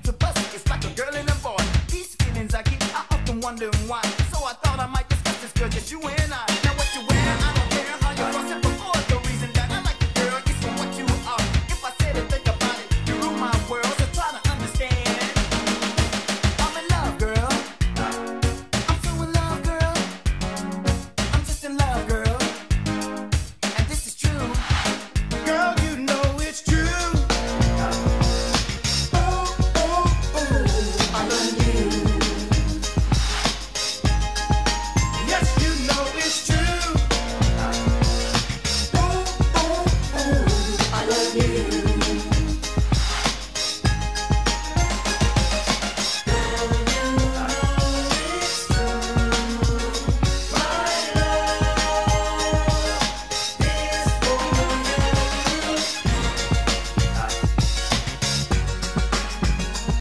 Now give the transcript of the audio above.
to bust. It's like a girl and a boy. These feelings I get, I often wondering why. So I thought I might discuss this girl, just you and I.